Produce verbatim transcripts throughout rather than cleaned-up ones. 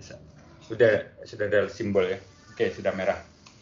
bisa. Sudah sudah ada simbol ya. Oke, sudah merah.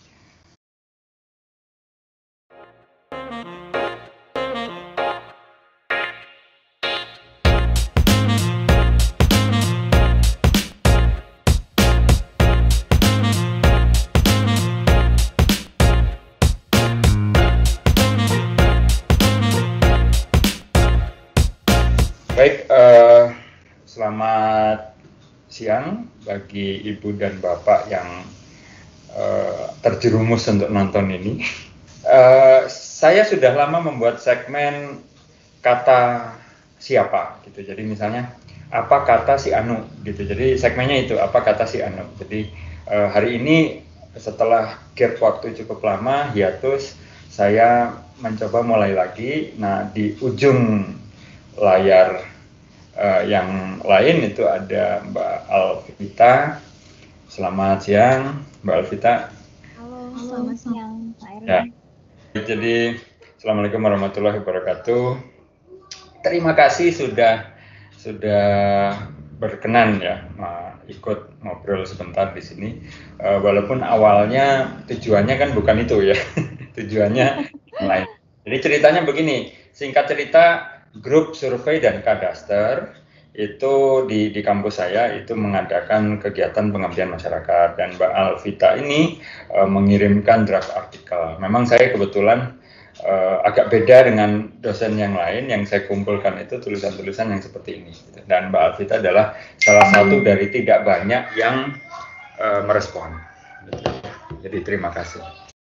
Baik, uh, selamat siang bagi ibu dan bapak yang uh, terjerumus untuk nonton ini. Uh, saya sudah lama membuat segmen kata siapa gitu. Jadi misalnya apa kata si Anu gitu. Jadi segmennya itu apa kata si Anu. Jadi uh, hari ini setelah gap waktu cukup lama hiatus, saya mencoba mulai lagi. Nah, di ujung layar uh, yang lain itu ada Mbak Alvita. Selamat siang Mbak Alvita. Halo, selamat siang Pak Erwin. Ya. Jadi Assalamualaikum warahmatullahi wabarakatuh. Terima kasih sudah sudah berkenan ya ikut ngobrol sebentar di sini. Uh, walaupun awalnya tujuannya kan bukan itu ya, tujuannya lain. Jadi ceritanya begini, singkat cerita. Grup survei dan kadaster itu di, di kampus saya itu mengadakan kegiatan pengabdian masyarakat dan Mbak Alvita ini e, mengirimkan draft artikel. Memang saya kebetulan e, agak beda dengan dosen yang lain, yang saya kumpulkan itu tulisan-tulisan yang seperti ini. Dan Mbak Alvita adalah salah satu dari tidak banyak yang e, merespon. Jadi terima kasih.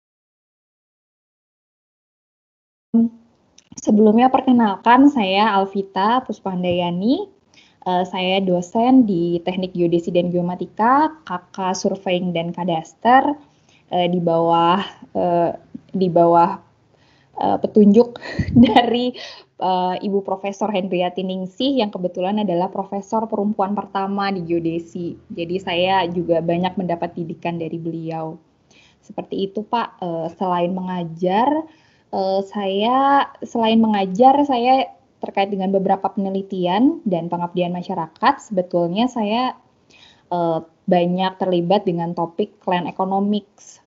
Sebelumnya perkenalkan, saya Alvita Puspahandayani. Uh, saya dosen di Teknik Geodesi dan Geomatika, K K Surveying dan Kadaster, uh, di bawah uh, di bawah uh, petunjuk dari uh, Ibu Profesor Hendriati Ningsih yang kebetulan adalah profesor perempuan pertama di geodesi. Jadi saya juga banyak mendapat didikan dari beliau. Seperti itu Pak. Uh, selain mengajar, Uh, saya selain mengajar, saya terkait dengan beberapa penelitian dan pengabdian masyarakat. Sebetulnya saya uh, banyak terlibat dengan topik land economics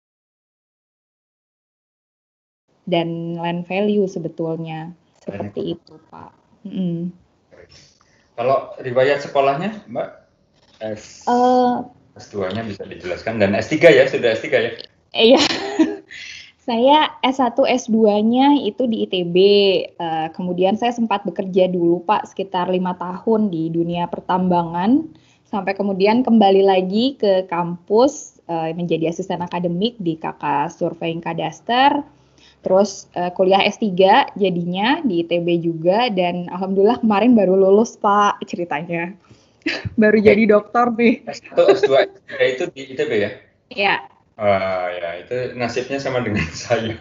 dan land value sebetulnya. Seperti itu, Pak. Mm. Kalau riwayat sekolahnya, Mbak? S, uh, S dua-nya bisa dijelaskan, dan S tiga ya, sudah S tiga ya? Iya. Saya S satu, S dua-nya itu di I T B, uh, kemudian saya sempat bekerja dulu Pak sekitar lima tahun di dunia pertambangan, sampai kemudian kembali lagi ke kampus uh, menjadi asisten akademik di K K Surveying Kadaster, terus uh, kuliah S tiga jadinya di I T B juga, dan alhamdulillah kemarin baru lulus Pak ceritanya, baru jadi dokter nih. S satu, S dua, S tiga itu di I T B ya? Iya. Wah, ya itu nasibnya sama dengan saya.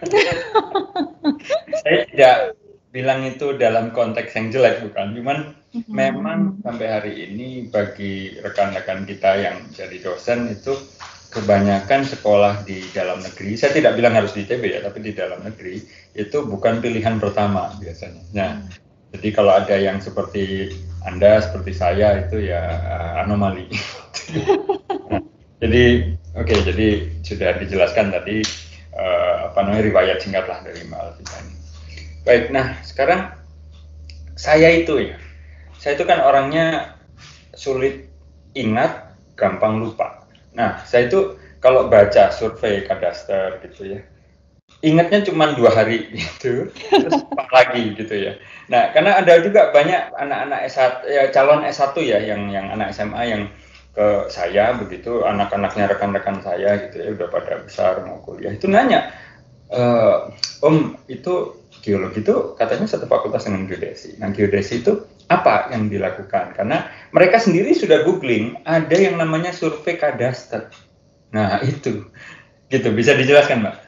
Saya tidak bilang itu dalam konteks yang jelek, bukan. Cuman mm-hmm. memang sampai hari ini bagi rekan-rekan kita yang jadi dosen itu kebanyakan sekolah di dalam negeri. Saya tidak bilang harus di I T B ya, tapi di dalam negeri itu bukan pilihan pertama biasanya. Nah, mm. jadi kalau ada yang seperti Anda, seperti saya itu ya anomali. Nah, jadi oke, okay, jadi sudah dijelaskan tadi uh, apa namanya riwayat singkat lah dari Mbak Alvita ini. Baik, nah sekarang saya itu ya, saya itu kan orangnya sulit ingat, gampang lupa. Nah, saya itu kalau baca survei kadaster gitu ya, ingatnya cuma dua hari gitu, terus lupa lagi gitu ya. Nah, karena ada juga banyak anak-anak S satu, ya, calon S satu ya, yang yang anak S M A yang ke saya begitu, anak-anaknya rekan-rekan saya gitu ya, udah pada besar mau kuliah, itu nanya, e, Om itu geologi itu katanya satu fakultas dengan geodesi. Nah, geodesi itu apa yang dilakukan? Karena mereka sendiri sudah googling, ada yang namanya survei kadaster. Nah, itu gitu, bisa dijelaskan Mbak?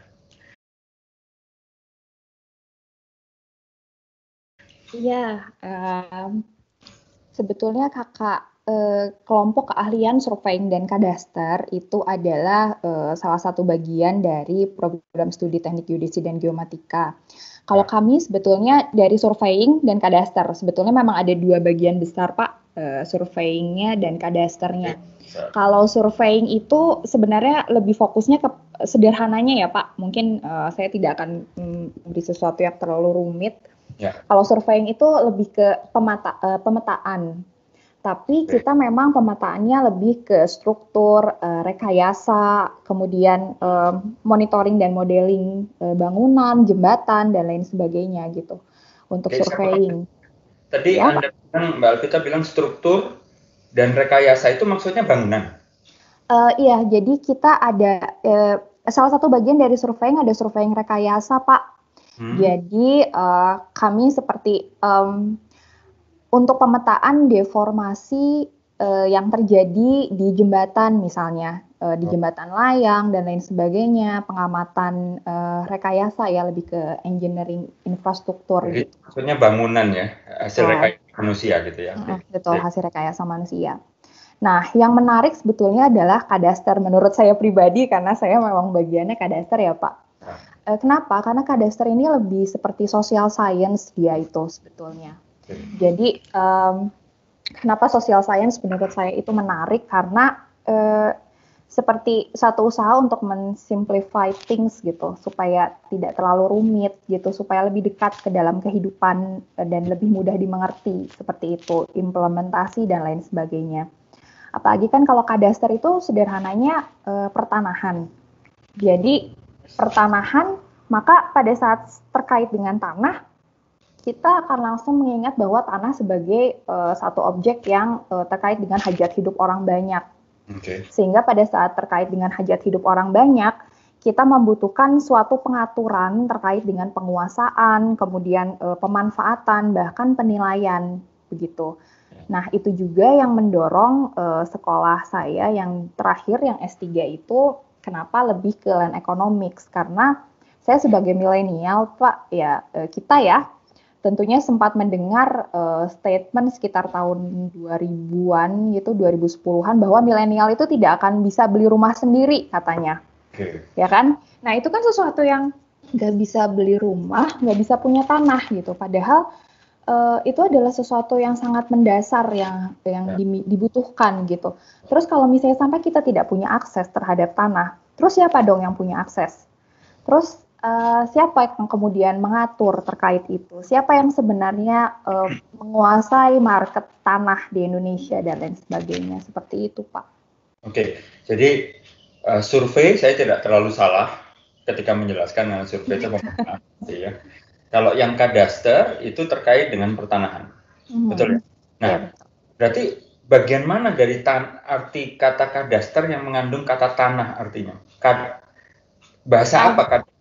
Iya, um, sebetulnya kakak eh, kelompok keahlian surveying dan kadaster itu adalah eh, salah satu bagian dari program studi teknik geodesi dan geomatika. Kalau kami sebetulnya dari surveying dan kadaster, sebetulnya memang ada dua bagian besar Pak, eh, surveyingnya dan kadasternya. Kalau surveying itu sebenarnya lebih fokusnya ke sederhananya ya Pak. Mungkin uh, saya tidak akan memberi sesuatu yang terlalu rumit. Ya. Kalau surveying itu lebih ke pemata, uh, pemetaan. Tapi okay. kita memang pemetaannya lebih ke struktur, uh, rekayasa, kemudian uh, monitoring dan modeling uh, bangunan, jembatan, dan lain sebagainya gitu untuk okay, surveying. Tadi ya, Anda bilang, Mbak Alvita bilang struktur dan rekayasa itu maksudnya bangunan? Uh, iya, jadi kita ada, uh, salah satu bagian dari surveying ada surveying rekayasa Pak. Hmm. Jadi uh, kami seperti... Um, untuk pemetaan deformasi uh, yang terjadi di jembatan misalnya, uh, di jembatan layang dan lain sebagainya, pengamatan uh, rekayasa ya, lebih ke engineering infrastruktur. Jadi gitu. Maksudnya bangunan ya, hasil oh. rekayasa manusia gitu ya. Uh, betul, hasil rekayasa manusia. Nah, yang menarik sebetulnya adalah kadaster menurut saya pribadi, karena saya memang bagiannya kadaster ya Pak. Uh, kenapa? Karena kadaster ini lebih seperti social science dia itu sebetulnya. Jadi um, kenapa social science menurut saya itu menarik karena uh, seperti satu usaha untuk mensimplify things gitu supaya tidak terlalu rumit gitu, supaya lebih dekat ke dalam kehidupan uh, dan lebih mudah dimengerti seperti itu, implementasi dan lain sebagainya. Apalagi kan kalau kadaster itu sederhananya uh, pertanahan. Jadi pertanahan, maka pada saat terkait dengan tanah kita akan langsung mengingat bahwa tanah sebagai uh, satu objek yang uh, terkait dengan hajat hidup orang banyak. Okay. Sehingga pada saat terkait dengan hajat hidup orang banyak, kita membutuhkan suatu pengaturan terkait dengan penguasaan, kemudian uh, pemanfaatan, bahkan penilaian, begitu. Nah, itu juga yang mendorong uh, sekolah saya yang terakhir, yang S tiga itu, kenapa lebih ke land economics, karena saya sebagai milenial, Pak, ya uh, kita ya, tentunya sempat mendengar uh, statement sekitar tahun dua ribuan gitu, dua ribu sepuluhan bahwa milenial itu tidak akan bisa beli rumah sendiri katanya. Okay. Ya kan? Nah, itu kan sesuatu yang nggak bisa beli rumah, nggak bisa punya tanah gitu. Padahal uh, itu adalah sesuatu yang sangat mendasar yang yang yeah. di, dibutuhkan gitu. Terus kalau misalnya sampai kita tidak punya akses terhadap tanah, terus siapa dong yang punya akses? Terus Uh, siapa yang kemudian mengatur terkait itu? Siapa yang sebenarnya uh, menguasai market tanah di Indonesia dan lain sebagainya? Seperti itu, Pak. Oke, okay. Jadi uh, survei saya tidak terlalu salah ketika menjelaskan dengan survei itu pemetaan, ya. Kalau yang kadaster itu terkait dengan pertanahan, mm-hmm. betul ya? Nah, ya, betul. Berarti bagian mana dari tan- arti kata kadaster yang mengandung kata tanah artinya? Kad- bahasa apa kadaster?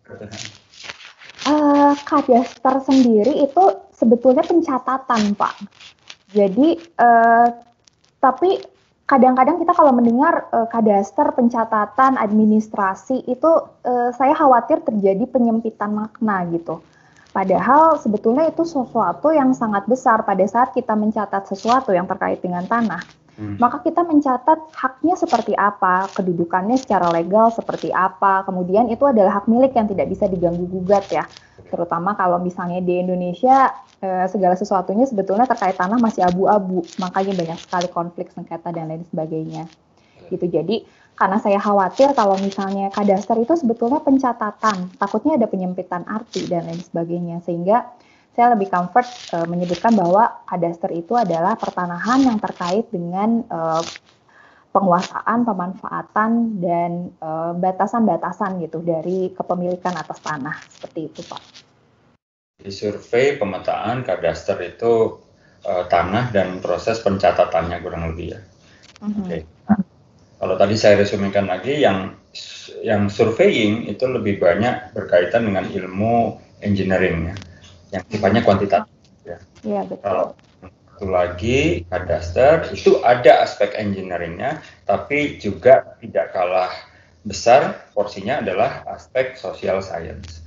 Uh, kadaster sendiri itu sebetulnya pencatatan, Pak. Jadi, uh, tapi kadang-kadang kita kalau mendengar uh, kadaster, pencatatan, administrasi itu uh, saya khawatir terjadi penyempitan makna gitu. Padahal sebetulnya itu sesuatu yang sangat besar pada saat kita mencatat sesuatu yang terkait dengan tanah. Hmm. Maka kita mencatat haknya seperti apa, kedudukannya secara legal seperti apa, kemudian itu adalah hak milik yang tidak bisa diganggu-gugat ya. Terutama kalau misalnya di Indonesia eh, segala sesuatunya sebetulnya terkait tanah masih abu-abu, makanya banyak sekali konflik sengketa dan lain sebagainya. Gitu. Jadi karena saya khawatir kalau misalnya kadaster itu sebetulnya pencatatan, takutnya ada penyempitan arti dan lain sebagainya, sehingga saya lebih comfort uh, menyebutkan bahwa kadaster itu adalah pertanahan yang terkait dengan uh, penguasaan, pemanfaatan, dan uh, batasan-batasan gitu dari kepemilikan atas tanah, seperti itu, Pak. Di survei pemetaan kadaster itu uh, tanah dan proses pencatatannya kurang lebih ya. Mm-hmm. Oke. Okay. Nah, kalau tadi saya resumekan lagi, yang yang surveying itu lebih banyak berkaitan dengan ilmu engineering ya, yang sifatnya kuantitatif ya. Iya, betul. Kalau satu lagi kadaster itu ada aspek engineeringnya, tapi juga tidak kalah besar porsinya adalah aspek social science.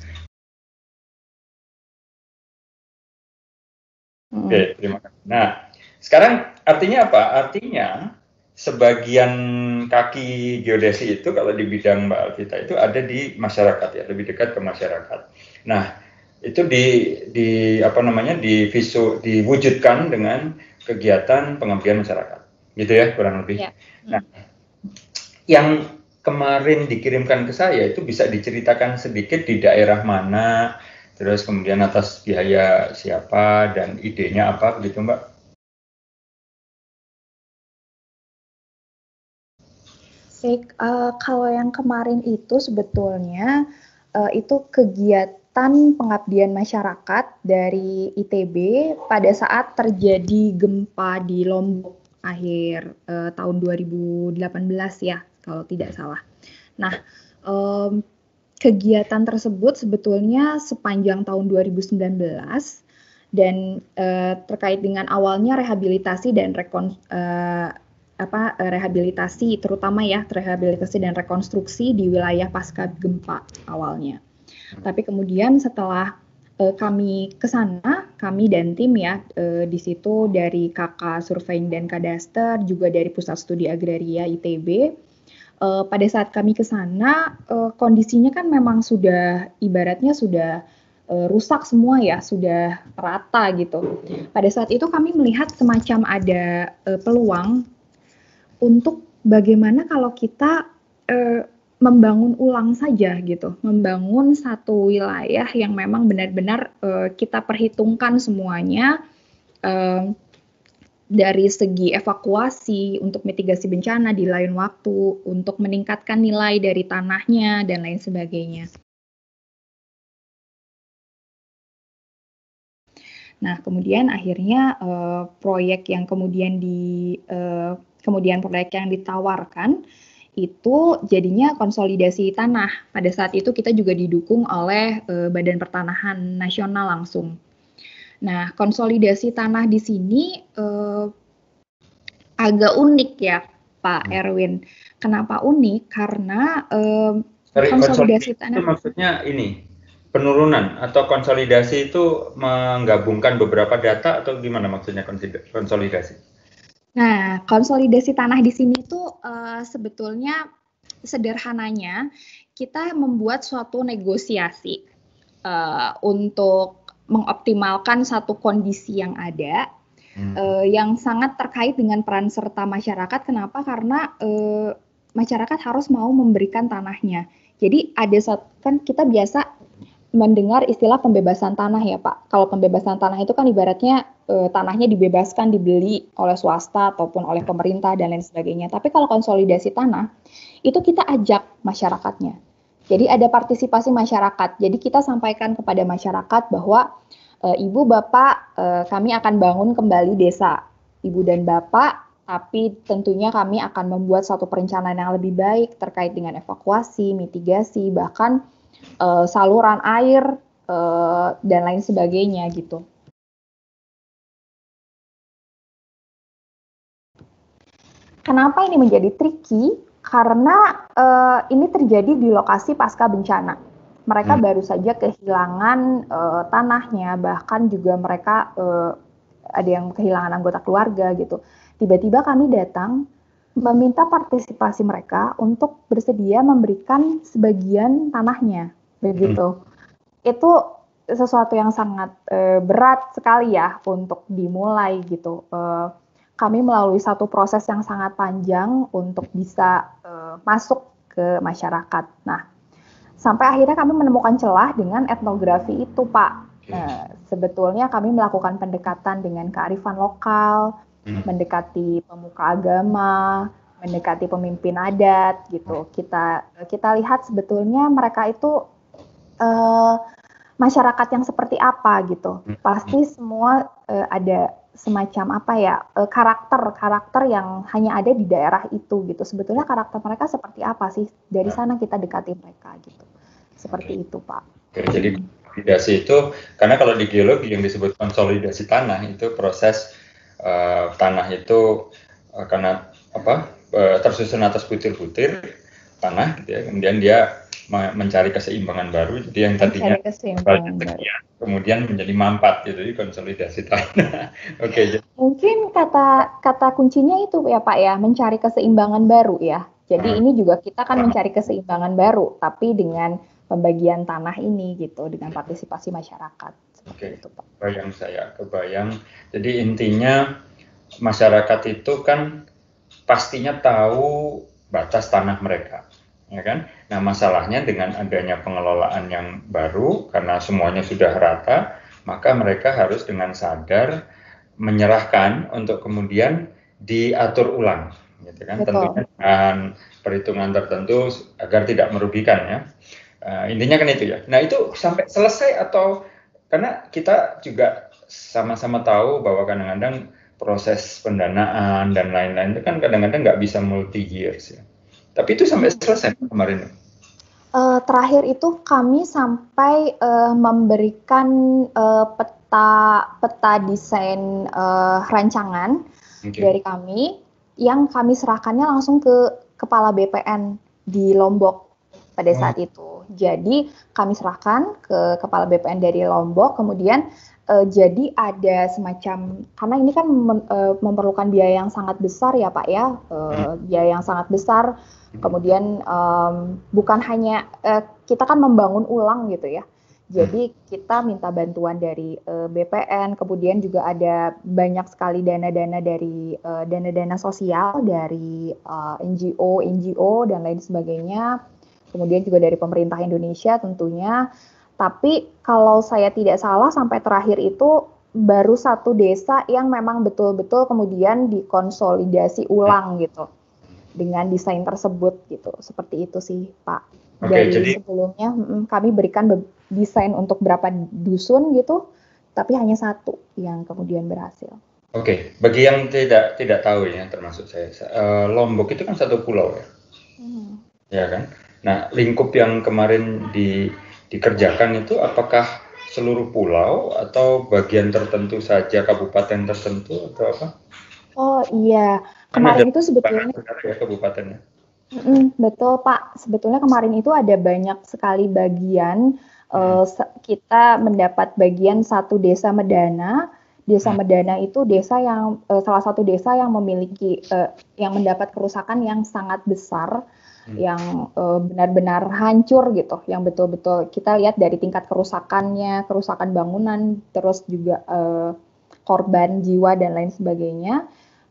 Hmm. Oke, terima kasih. Nah, sekarang artinya apa? Artinya sebagian kaki geodesi itu kalau di bidang Mbak Alvita itu ada di masyarakat ya, lebih dekat ke masyarakat. Nah, itu di di apa namanya di visu diwujudkan dengan kegiatan pengabdian masyarakat gitu ya kurang lebih. Ya. Nah, yang kemarin dikirimkan ke saya itu bisa diceritakan sedikit di daerah mana, terus kemudian atas biaya siapa dan idenya apa begitu Mbak? Baik, uh, kalau yang kemarin itu sebetulnya uh, itu kegiatan pengabdian masyarakat dari I T B pada saat terjadi gempa di Lombok akhir uh, tahun dua ribu delapan belas ya, kalau tidak salah. Nah, um, kegiatan tersebut sebetulnya sepanjang tahun dua ribu sembilan belas dan uh, terkait dengan awalnya rehabilitasi dan rekon uh, apa rehabilitasi terutama ya rehabilitasi dan rekonstruksi di wilayah pasca gempa awalnya. Tapi kemudian setelah uh, kami ke sana, kami dan tim ya uh, di situ dari K K Surveying dan Kadaster juga dari Pusat Studi Agraria I T B. Uh, pada saat kami ke sana uh, kondisinya kan memang sudah ibaratnya sudah uh, rusak semua ya, sudah rata gitu. Pada saat itu kami melihat semacam ada uh, peluang untuk bagaimana kalau kita eh, membangun ulang saja gitu, membangun satu wilayah yang memang benar-benar eh, kita perhitungkan semuanya eh, dari segi evakuasi untuk mitigasi bencana di lain waktu, untuk meningkatkan nilai dari tanahnya dan lain sebagainya. Nah, kemudian akhirnya eh, proyek yang kemudian di eh, kemudian proyek yang ditawarkan itu jadinya konsolidasi tanah. Pada saat itu kita juga didukung oleh eh, Badan Pertanahan Nasional langsung. Nah, konsolidasi tanah di sini eh, agak unik ya, Pak Erwin. Kenapa unik? Karena eh, konsolidasi tanah itu maksudnya ini penurunan atau konsolidasi itu menggabungkan beberapa data atau gimana maksudnya konsolidasi? Nah, konsolidasi tanah di sini tuh uh, sebetulnya sederhananya kita membuat suatu negosiasi uh, untuk mengoptimalkan satu kondisi yang ada hmm. uh, yang sangat terkait dengan peran serta masyarakat. Kenapa? Karena uh, masyarakat harus mau memberikan tanahnya. Jadi ada satu, kan kita biasa mendengar istilah pembebasan tanah ya Pak. Kalau pembebasan tanah itu kan ibaratnya e, tanahnya dibebaskan dibeli oleh swasta ataupun oleh pemerintah dan lain sebagainya. Tapi kalau konsolidasi tanah itu kita ajak masyarakatnya. Jadi ada partisipasi masyarakat. Jadi kita sampaikan kepada masyarakat bahwa e, Ibu Bapak e, kami akan bangun kembali desa. Ibu dan Bapak, tapi tentunya kami akan membuat satu perencanaan yang lebih baik terkait dengan evakuasi, mitigasi, bahkan Uh, saluran air uh, dan lain sebagainya gitu. Kenapa ini menjadi tricky? Karena uh, ini terjadi di lokasi pasca bencana. Mereka hmm. baru saja kehilangan uh, tanahnya, bahkan juga mereka uh, ada yang kehilangan anggota keluarga gitu. Tiba-tiba kami datang meminta partisipasi mereka untuk bersedia memberikan sebagian tanahnya, begitu. Hmm. Itu sesuatu yang sangat e, berat sekali ya untuk dimulai gitu. E, kami melalui satu proses yang sangat panjang untuk bisa e, masuk ke masyarakat. Nah, sampai akhirnya kami menemukan celah dengan etnografi itu, Pak. Nah, sebetulnya kami melakukan pendekatan dengan kearifan lokal, hmm. mendekati pemuka agama, mendekati pemimpin adat gitu. Kita kita lihat sebetulnya mereka itu uh, masyarakat yang seperti apa gitu. Pasti semua uh, ada semacam apa ya uh, karakter karakter yang hanya ada di daerah itu gitu. Sebetulnya karakter mereka seperti apa sih? Dari sana kita dekati mereka gitu. Seperti Oke. itu, Pak. Oke, jadi konsolidasi itu karena kalau di geologi yang disebut konsolidasi tanah itu proses uh, tanah itu uh, karena apa uh, tersusun atas butir-butir tanah gitu ya, kemudian dia mencari keseimbangan baru, jadi yang tadinya sekian, kemudian menjadi mampat gitu, jadi konsolidasi tanah. Oke. Okay, jadi. Mungkin kata kata kuncinya itu ya Pak ya, mencari keseimbangan baru ya. Jadi hmm. ini juga kita kan mencari keseimbangan baru, tapi dengan pembagian tanah ini gitu, dengan partisipasi masyarakat. Oke, okay. Itu, Pak. Kebayang saya, kebayang. Jadi intinya masyarakat itu kan pastinya tahu batas tanah mereka, ya kan? Nah, masalahnya dengan adanya pengelolaan yang baru, karena semuanya sudah rata, maka mereka harus dengan sadar menyerahkan untuk kemudian diatur ulang, gitu kan? Tentunya Betul. dengan perhitungan tertentu agar tidak merugikan, ya. Uh, intinya kan itu ya. Nah, itu sampai selesai atau karena kita juga sama-sama tahu bahwa kadang-kadang proses pendanaan dan lain-lain itu kan kadang-kadang nggak bisa multi years ya. Tapi itu sampai selesai kemarin. Uh, terakhir itu kami sampai uh, memberikan uh, peta peta desain uh, rancangan okay. dari kami yang kami serahkannya langsung ke kepala B P N di Lombok pada saat oh. itu. Jadi kami serahkan ke kepala B P N dari Lombok, kemudian uh, jadi ada semacam, karena ini kan mem, uh, memerlukan biaya yang sangat besar ya Pak ya, uh, biaya yang sangat besar. Kemudian um, bukan hanya uh, kita kan membangun ulang gitu ya. Jadi kita minta bantuan dari uh, B P N, kemudian juga ada banyak sekali dana-dana dari uh, dana-dana sosial dari uh, N G O, N G O dan lain sebagainya. Kemudian juga dari pemerintah Indonesia tentunya. Tapi kalau saya tidak salah sampai terakhir itu baru satu desa yang memang betul-betul kemudian dikonsolidasi ulang gitu dengan desain tersebut gitu. Seperti itu sih Pak. Oke, dari jadi sebelumnya kami berikan desain untuk berapa dusun gitu, tapi hanya satu yang kemudian berhasil. Oke, bagi yang tidak tidak tahu ya, termasuk saya, uh, Lombok itu kan satu pulau ya, hmm. ya kan? Nah, lingkup yang kemarin di, dikerjakan itu apakah seluruh pulau atau bagian tertentu saja, kabupaten tertentu atau apa? Oh iya, kemarin itu sebetulnya ya kabupatennya. Mm, betul Pak, sebetulnya kemarin itu ada banyak sekali bagian. Hmm. Uh, kita mendapat bagian satu desa Medana. Desa hmm. Medana itu desa yang uh, salah satu desa yang memiliki uh, yang mendapat kerusakan yang sangat besar, hmm. yang uh, benar-benar hancur gitu, yang betul-betul kita lihat dari tingkat kerusakannya, kerusakan bangunan, terus juga uh, korban jiwa dan lain sebagainya.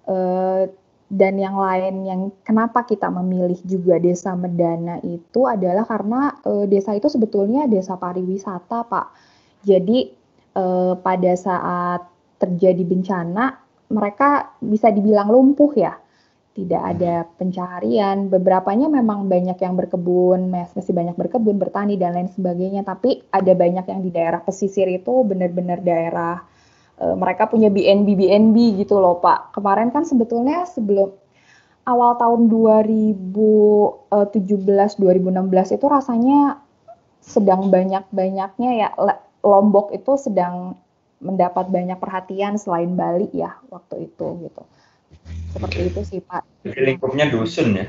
Uh, Dan yang lain yang kenapa kita memilih juga desa Medana itu adalah karena e, desa itu sebetulnya desa pariwisata Pak. Jadi e, pada saat terjadi bencana mereka bisa dibilang lumpuh ya. Tidak ada pencaharian, beberapanya memang banyak yang berkebun, masih banyak berkebun, bertani dan lain sebagainya. Tapi ada banyak yang di daerah pesisir itu benar-benar daerah mereka punya B and B B and B gitu loh Pak. Kemarin kan sebetulnya sebelum awal tahun dua ribu tujuh belas dua ribu enam belas itu rasanya sedang banyak-banyaknya ya, Lombok itu sedang mendapat banyak perhatian selain Bali ya waktu itu gitu. Seperti okay. itu sih Pak. Jadi lingkupnya dusun ya?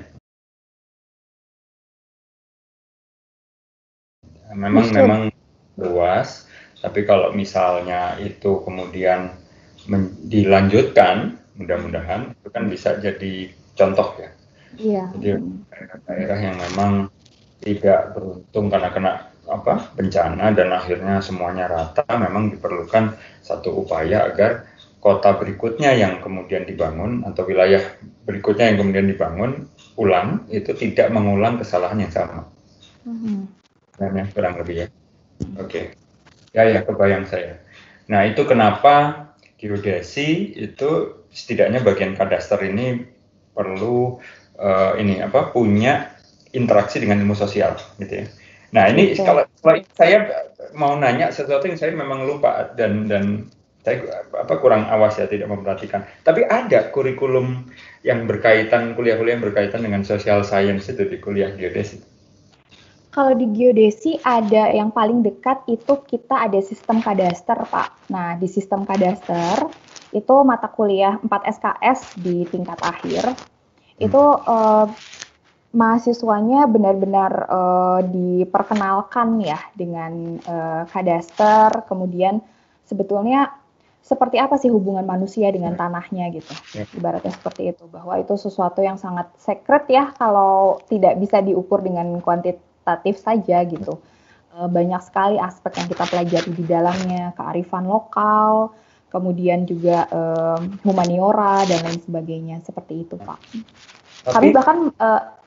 Memang dusun. Memang luas. Tapi kalau misalnya itu kemudian men- dilanjutkan, mudah-mudahan itu kan bisa jadi contoh ya. Iya. Jadi daerah-daerah yang memang tidak beruntung karena kena apa bencana dan akhirnya semuanya rata, memang diperlukan satu upaya agar kota berikutnya yang kemudian dibangun atau wilayah berikutnya yang kemudian dibangun ulang itu tidak mengulang kesalahan yang sama. Mm-hmm. Dan kurang lebih ya. Oke. Okay. Ya, ya, kebayang saya. Nah, itu kenapa geodesi itu setidaknya bagian kadaster ini perlu uh, ini apa punya interaksi dengan ilmu sosial, gitu ya. Nah, ini okay. kalau, kalau saya mau nanya sesuatu yang saya memang lupa dan dan saya apa kurang awas ya, tidak memperhatikan. Tapi ada kurikulum yang berkaitan kuliah-kuliah yang berkaitan dengan social science itu di kuliah geodesi. Kalau di geodesi ada yang paling dekat itu kita ada sistem kadaster Pak. Nah di sistem kadaster itu mata kuliah empat S K S di tingkat akhir. Itu eh, mahasiswanya benar-benar eh, diperkenalkan ya dengan eh, kadaster. Kemudian sebetulnya seperti apa sih hubungan manusia dengan tanahnya gitu. Ibaratnya seperti itu. Bahwa itu sesuatu yang sangat sacred ya kalau tidak bisa diukur dengan kuantitas saja gitu. Banyak sekali aspek yang kita pelajari di dalamnya, kearifan lokal, kemudian juga um, humaniora dan lain sebagainya, seperti itu Pak. Tapi, Kami bahkan uh,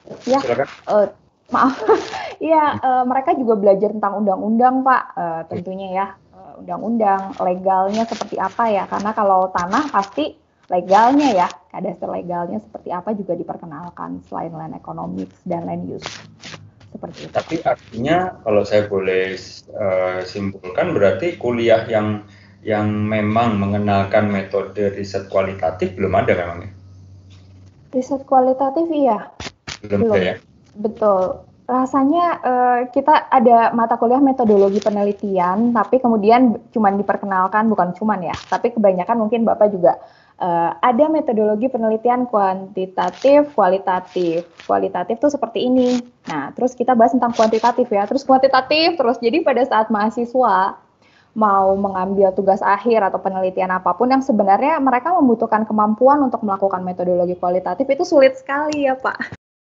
Ya, Silakan. uh, maaf. Iya, uh, mereka juga belajar tentang undang-undang, Pak. Uh, tentunya ya, uh, undang-undang legalnya seperti apa ya? Karena kalau tanah pasti legalnya ya, kadaster legalnya seperti apa juga diperkenalkan selain land economics dan land use. Seperti itu. Tapi artinya kalau saya boleh uh, simpulkan berarti kuliah yang yang memang mengenalkan metode riset kualitatif belum ada memang ya? Riset kualitatif iya. Belum, belum. ada ya? Betul. Rasanya uh, kita ada mata kuliah metodologi penelitian, tapi kemudian cuma diperkenalkan, bukan cuman ya, tapi kebanyakan mungkin Bapak juga uh, ada metodologi penelitian kuantitatif, kualitatif. Kualitatif tuh seperti ini. Nah, terus kita bahas tentang kuantitatif ya, terus kuantitatif terus. Jadi pada saat mahasiswa mau mengambil tugas akhir atau penelitian apapun yang sebenarnya mereka membutuhkan kemampuan untuk melakukan metodologi kualitatif itu sulit sekali ya, Pak.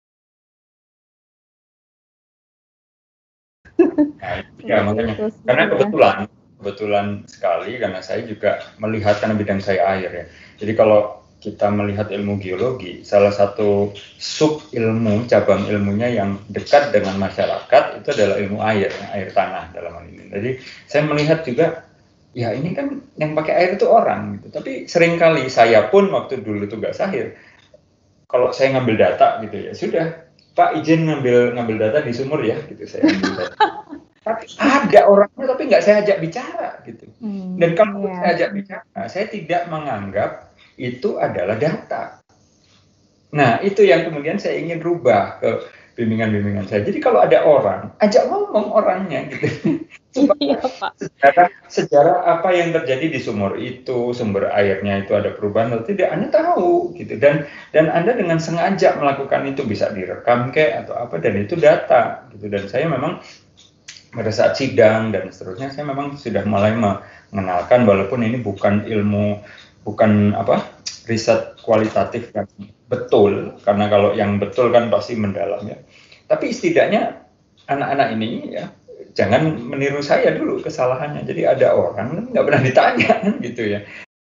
Nah, ya makanya karena kebetulan kebetulan sekali karena saya juga melihat karena bidang saya air ya. Jadi kalau kita melihat ilmu geologi, salah satu sub ilmu cabang ilmunya yang dekat dengan masyarakat itu adalah ilmu air, air tanah dalam hal ini. Jadi saya melihat juga ya ini kan yang pakai air itu orang gitu. Tapi seringkali saya pun waktu dulu tugas akhir kalau saya ngambil data gitu ya sudah Pak izin ngambil ngambil data di sumur ya gitu saya ambil data. Tapi ada orangnya tapi nggak saya ajak bicara gitu. Hmm, Dan kalau yeah. saya ajak bicara, saya tidak menganggap itu adalah data. Nah itu yang kemudian saya ingin rubah ke bimbingan-bimbingan saya. Jadi kalau ada orang, ajak ngomong orangnya gitu. Supaya sejarah, sejarah apa yang terjadi di sumur itu, sumber airnya itu ada perubahan atau tidak, Anda tahu gitu. Dan dan Anda dengan sengaja melakukan itu bisa direkam kayak atau apa dan itu data gitu. Dan saya memang pada saat sidang dan seterusnya saya memang sudah mulai mengenalkan walaupun ini bukan ilmu bukan apa riset kualitatif yang betul karena kalau yang betul kan pasti mendalam ya tapi setidaknya anak-anak ini ya jangan meniru saya dulu kesalahannya jadi ada orang nggak pernah ditanya gitu ya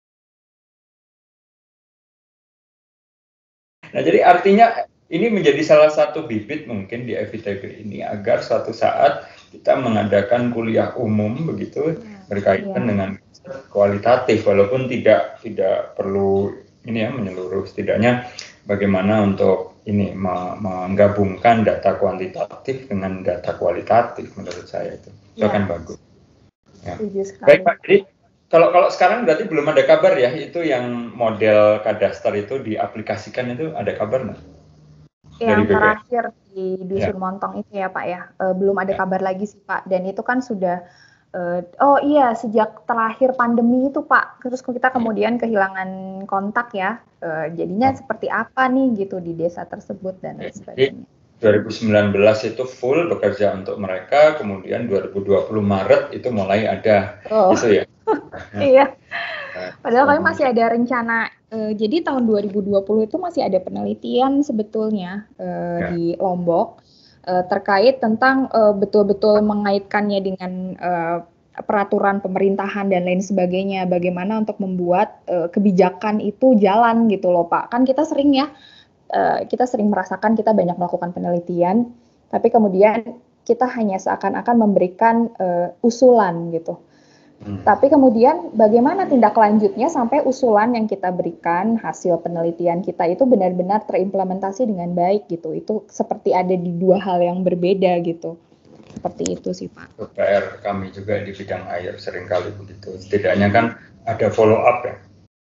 nah jadi artinya ini menjadi salah satu bibit mungkin di F I T B ini agar suatu saat kita mengadakan kuliah umum begitu berkaitan ya. Dengan kualitatif walaupun tidak tidak perlu ini ya menyeluruh setidaknya bagaimana untuk ini menggabungkan data kuantitatif dengan data kualitatif menurut saya itu itu ya. Akan bagus. Ya. Baik Pak, jadi kalau kalau sekarang berarti belum ada kabar ya itu yang model kadaster itu diaplikasikan itu ada kabar nggak? Yang terakhir di Dusun ya. Montong itu ya Pak ya, e, belum ada ya. Kabar lagi sih Pak, dan itu kan sudah, e, oh iya sejak terakhir pandemi itu Pak, terus kita kemudian kehilangan kontak ya, e, jadinya ya. Seperti apa nih gitu di desa tersebut dan ya. Sebagainya. dua ribu sembilan belas itu full bekerja untuk mereka, kemudian dua ribu dua puluh Maret itu mulai ada, oh. Itu ya. Iya. Padahal kami masih ada rencana, uh, jadi tahun dua ribu dua puluh itu masih ada penelitian sebetulnya uh, ya. Di Lombok uh, terkait tentang uh, betul-betul mengaitkannya dengan uh, peraturan pemerintahan dan lain sebagainya, bagaimana untuk membuat uh, kebijakan itu jalan gitu loh Pak. Kan kita sering ya, uh, kita sering merasakan kita banyak melakukan penelitian, tapi kemudian kita hanya seakan-akan memberikan uh, usulan gitu. Hmm. Tapi kemudian bagaimana tindak lanjutnya sampai usulan yang kita berikan, hasil penelitian kita itu benar-benar terimplementasi dengan baik gitu. Itu seperti ada di dua hal yang berbeda gitu. Seperti itu sih Pak. P R kami juga di bidang air seringkali begitu. Setidaknya kan ada follow up ya.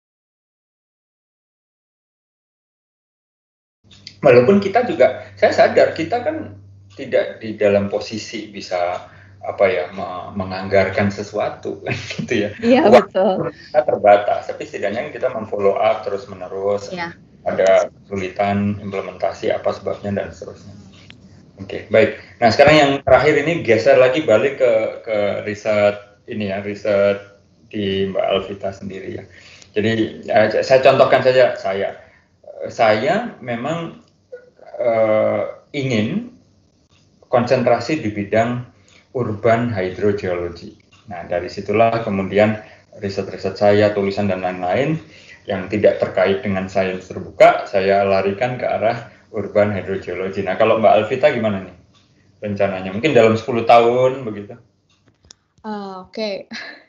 Walaupun kita juga, saya sadar kita kan tidak di dalam posisi bisa apa ya menganggarkan sesuatu gitu ya. Iya betul. Kita terbatas, tapi setidaknya kita memfollow up terus menerus. Ya. Ada kesulitan implementasi apa sebabnya dan seterusnya. Oke, okay, baik. Nah sekarang yang terakhir ini geser lagi balik ke ke riset ini ya, riset di Mbak Alvita sendiri ya. Jadi eh, saya contohkan saja saya, saya memang eh, ingin konsentrasi di bidang urban hydrogeology. Nah, dari situlah kemudian riset-riset saya, tulisan dan lain-lain yang tidak terkait dengan sains terbuka, saya larikan ke arah urban hydrogeology. Nah, kalau Mbak Alvita gimana nih rencananya? Mungkin dalam sepuluh tahun begitu? Uh, Oke. Okay.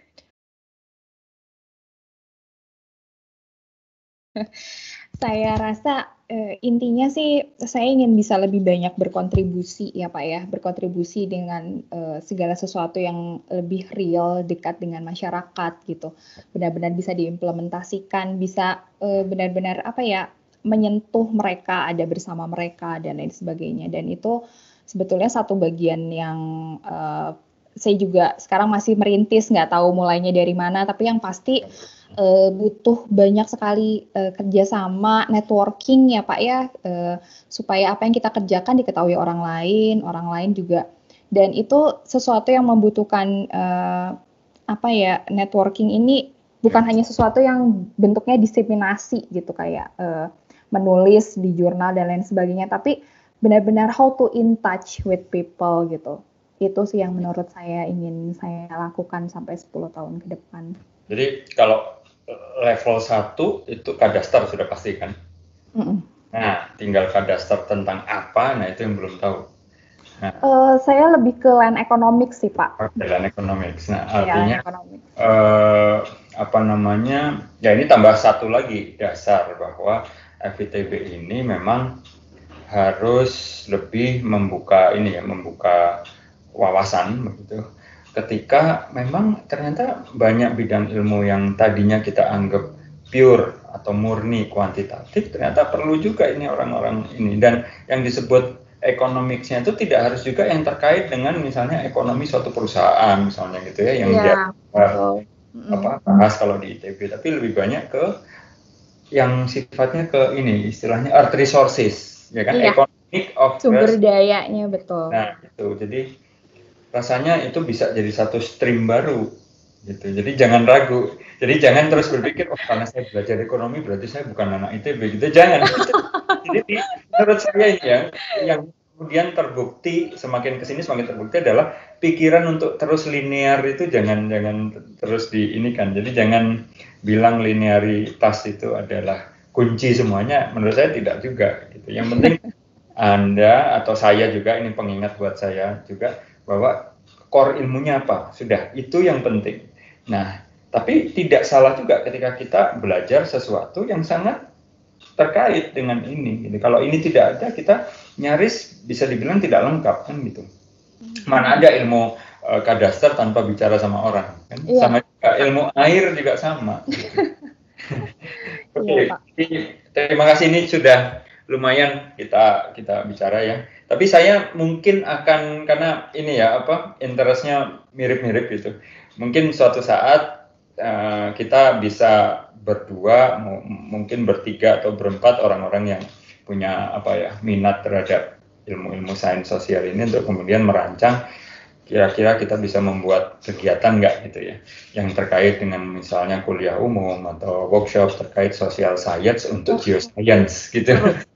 Saya rasa eh, intinya sih saya ingin bisa lebih banyak berkontribusi ya Pak ya, berkontribusi dengan eh, segala sesuatu yang lebih real, dekat dengan masyarakat gitu. Benar-benar bisa diimplementasikan, bisa eh, benar-benar apa ya, menyentuh mereka, ada bersama mereka dan lain sebagainya. Dan itu sebetulnya satu bagian yang eh, saya juga sekarang masih merintis, nggak tahu mulainya dari mana, tapi yang pasti Uh, butuh banyak sekali uh, kerjasama, networking ya Pak ya, uh, supaya apa yang kita kerjakan diketahui orang lain, orang lain juga. Dan itu sesuatu yang membutuhkan uh, apa ya, networking ini bukan hanya sesuatu yang bentuknya diseminasi gitu kayak uh, menulis di jurnal dan lain sebagainya, tapi benar-benar how to in touch with people gitu. Itu sih yang menurut saya ingin saya lakukan sampai sepuluh tahun ke depan. Jadi kalau level satu itu kadaster sudah pasti kan? Mm-mm. Nah, tinggal kadaster tentang apa, nah itu yang belum tahu. Nah, uh, saya lebih ke land economics sih Pak. Oke, land economics. Nah, artinya ya, uh, apa namanya, ya ini tambah satu lagi dasar bahwa F I T B ini memang harus lebih membuka ini ya, membuka wawasan begitu. Ketika memang ternyata banyak bidang ilmu yang tadinya kita anggap pure atau murni kuantitatif, ternyata perlu juga ini orang-orang ini. Dan yang disebut economics-nya itu tidak harus juga yang terkait dengan misalnya ekonomi suatu perusahaan misalnya gitu ya, yang yeah, dia uh, apa bahas kalau di I T B, tapi lebih banyak ke yang sifatnya ke ini istilahnya earth resources, ya kan? Yeah. Economic of sumber dayanya, betul. Nah itu jadi rasanya itu bisa jadi satu stream baru gitu. Jadi jangan ragu. Jadi jangan terus berpikir, oh karena saya belajar ekonomi berarti saya bukan anak I T B gitu. Jangan. Jadi menurut saya ini ya, yang kemudian terbukti semakin kesini semakin terbukti adalah pikiran untuk terus linear itu jangan jangan terus di ini kan. Jadi jangan bilang linearitas itu adalah kunci semuanya. Menurut saya tidak juga gitu. Yang penting Anda atau saya juga, ini pengingat buat saya juga, bahwa core ilmunya apa, sudah, itu yang penting. Nah, tapi tidak salah juga ketika kita belajar sesuatu yang sangat terkait dengan ini. Gitu. Kalau ini tidak ada, kita nyaris bisa dibilang tidak lengkap, kan gitu. Mana ada ilmu uh, kadaster tanpa bicara sama orang, kan? Yeah. Sama juga ilmu air juga sama. Gitu. Oke, okay. Terima kasih, ini sudah lumayan kita kita bicara ya. Tapi saya mungkin akan, karena ini ya apa interestnya mirip-mirip gitu. Mungkin suatu saat uh, kita bisa berdua, mungkin bertiga atau berempat orang-orang yang punya apa ya minat terhadap ilmu-ilmu sains sosial ini untuk kemudian merancang kira-kira kita bisa membuat kegiatan nggak gitu ya, yang terkait dengan misalnya kuliah umum atau workshop terkait social science untuk geoscience gitu.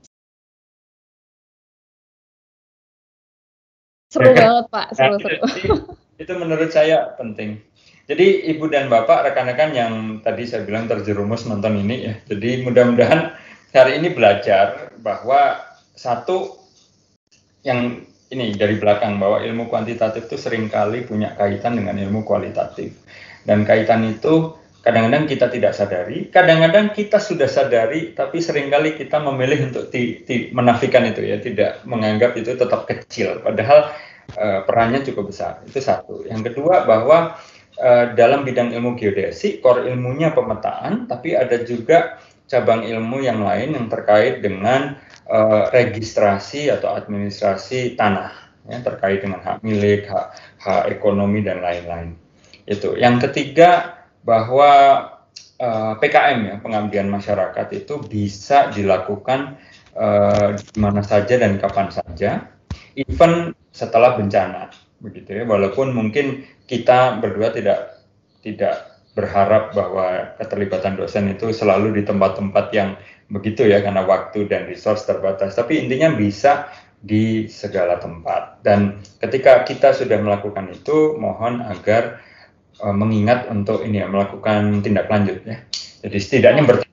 Seru banget Pak, seru-seru. Nah, itu, itu menurut saya penting. Jadi Ibu dan Bapak, rekan-rekan yang tadi saya bilang terjerumus nonton ini ya, jadi mudah-mudahan hari ini belajar bahwa satu yang ini dari belakang, bahwa ilmu kuantitatif itu seringkali punya kaitan dengan ilmu kualitatif. Dan kaitan itu kadang-kadang kita tidak sadari, kadang-kadang kita sudah sadari, tapi seringkali kita memilih untuk ti, ti, menafikan itu ya, tidak menganggap itu tetap kecil, padahal uh, perannya cukup besar. Itu satu. Yang kedua, bahwa uh, dalam bidang ilmu geodesi, core ilmunya pemetaan, tapi ada juga cabang ilmu yang lain yang terkait dengan uh, registrasi atau administrasi tanah, ya, terkait dengan hak milik, hak, hak ekonomi, dan lain-lain. Itu. Yang ketiga, bahwa uh, P K M ya, pengabdian masyarakat itu bisa dilakukan uh, di mana saja dan kapan saja, even setelah bencana, begitu ya. Walaupun mungkin kita berdua tidak tidak berharap bahwa keterlibatan dosen itu selalu di tempat-tempat yang begitu ya, karena waktu dan resource terbatas. Tapi intinya bisa di segala tempat. Dan ketika kita sudah melakukan itu, mohon agar mengingat untuk ini ya, melakukan tindak lanjut ya. Jadi setidaknya bertanya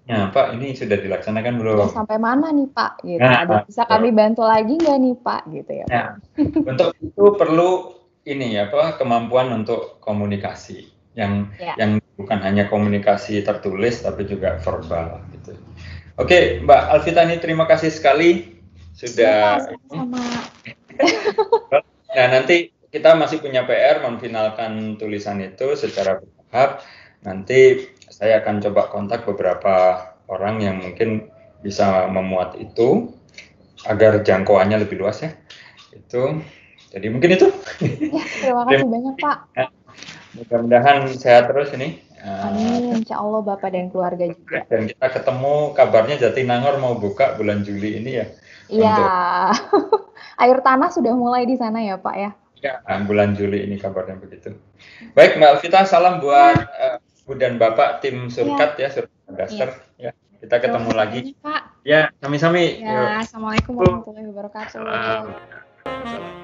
Ya, Pak, ini sudah dilaksanakan Udah belum? sampai mana nih Pak? Gitu. Nah, Ada bisa kami bantu lagi nggak nih Pak? Gitu ya Pak. nah, untuk itu perlu ini apa kemampuan untuk komunikasi yang Ya. yang bukan hanya komunikasi tertulis tapi juga verbal gitu. Oke, Mbak Alvita, ini terima kasih sekali sudah. Ya, sama-sama. Nah, nanti kita masih punya P R memfinalkan tulisan itu secara bertahap. Nanti saya akan coba kontak beberapa orang yang mungkin bisa memuat itu agar jangkauannya lebih luas ya. Itu. Jadi mungkin itu. Ya, terima kasih banyak Pak. Mudah-mudahan sehat terus ini. Amin, insya Allah Bapak dan keluarga juga. Dan kita ketemu, kabarnya Jatinangor mau buka bulan Juli ini ya. Iya, Untuk air tanah sudah mulai di sana ya Pak ya. ya, bulan Juli ini kabarnya begitu. Baik Mbak Alvita, salam buat uh, Bu dan Bapak tim Surkat ya, ya Surkat Daster. Ya. Ya, kita ketemu Terima lagi. kasih, Pak. Ya, sami-sami. Ya, Assalamualaikum warahmatullahi wabarakatuh. Salam.